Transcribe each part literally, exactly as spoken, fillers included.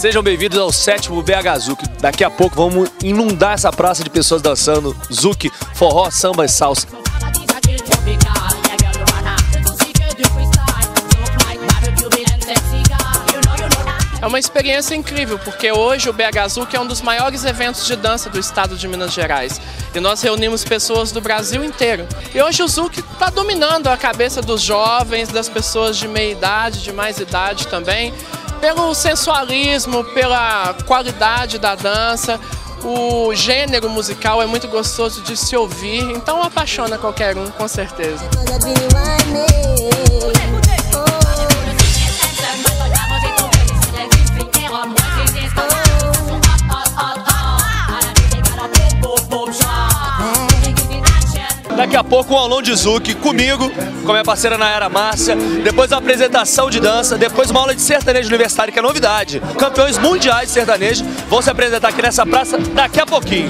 Sejam bem-vindos ao sétimo B H Zouk. Daqui a pouco vamos inundar essa praça de pessoas dançando Zouk, forró, samba e salsa. É uma experiência incrível, porque hoje o B H Zouk é um dos maiores eventos de dança do estado de Minas Gerais. E nós reunimos pessoas do Brasil inteiro. E hoje o Zouk está dominando a cabeça dos jovens, das pessoas de meia idade, de mais idade também, pelo sensualismo, pela qualidade da dança. O gênero musical é muito gostoso de se ouvir, então apaixona qualquer um, com certeza. Daqui a pouco um aulão de Zouk comigo, com a minha parceira Nayara Márcia, depois uma apresentação de dança, depois uma aula de sertanejo universitário, que é novidade. Campeões mundiais de sertanejo vão se apresentar aqui nessa praça daqui a pouquinho.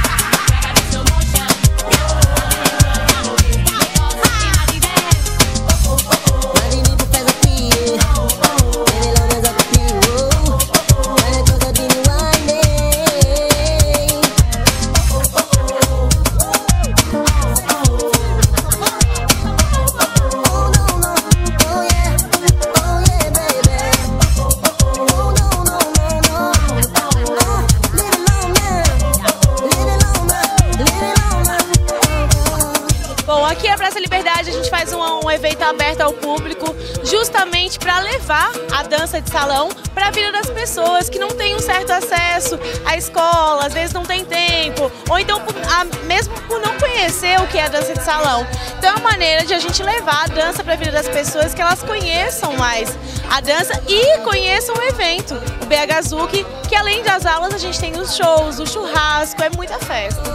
Aqui na Praça Liberdade a gente faz um, um evento aberto ao público justamente para levar a dança de salão para a vida das pessoas que não têm um certo acesso à escola, às vezes não tem tempo, ou então por, a, mesmo por não conhecer o que é a dança de salão. Então é uma maneira de a gente levar a dança para a vida das pessoas, que elas conheçam mais a dança e conheçam o evento, o B H Zouk, que além das aulas a gente tem os shows, o churrasco, é muita festa.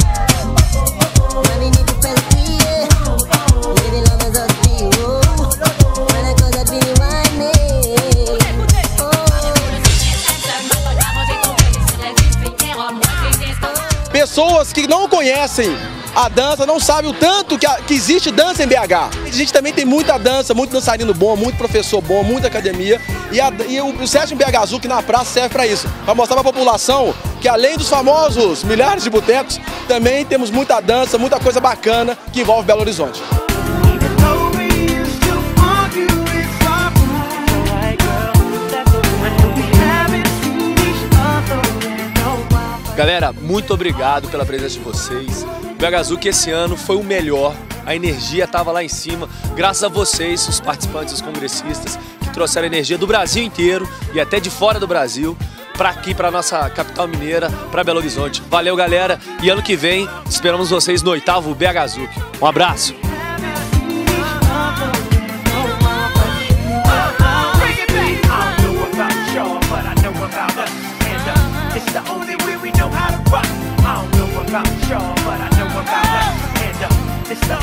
Pessoas que não conhecem a dança, não sabem o tanto que, a, que existe dança em B H. A gente também tem muita dança, muito dançarino bom, muito professor bom, muita academia. E, a, e o, o sétimo B H Zouk na praça serve para isso, para mostrar para a população que além dos famosos milhares de botecos, também temos muita dança, muita coisa bacana que envolve Belo Horizonte. Galera, muito obrigado pela presença de vocês. O B H Zouk esse ano foi o melhor, a energia estava lá em cima, graças a vocês, os participantes, os congressistas, que trouxeram energia do Brasil inteiro e até de fora do Brasil, para aqui, para nossa capital mineira, para Belo Horizonte. Valeu, galera, e ano que vem esperamos vocês no oitavo B H Zouk. Um abraço! It's the only way we know how to rock. I don't know about y'all, but I know about us. And uh, it's the